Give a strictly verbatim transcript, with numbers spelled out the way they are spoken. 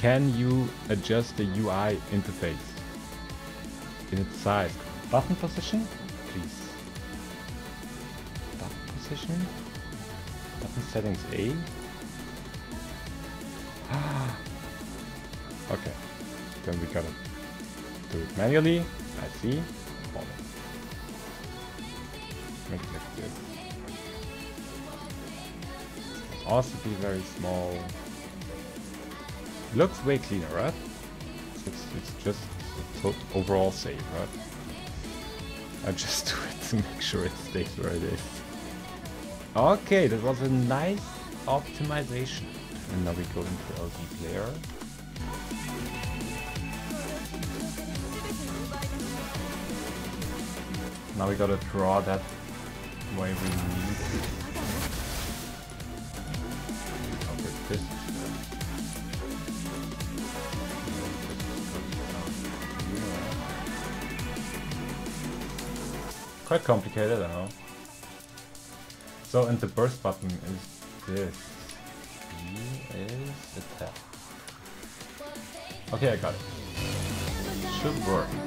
can you adjust the U I interface in its size? Button position, please. Button position. Button settings A. Okay, then we gotta do it manually. I see. Follow. Make it like this. Also be very small. Looks way cleaner, right? It's, it's just so overall safe, right? I just do it to make sure it stays where it is. Okay, that was a nice optimization. And now we go into L D player. Now we gotta draw that way we need it. Okay, this. Quite complicated, I know. So, and the burst button is this. B is attack. Okay, I got it. Should work.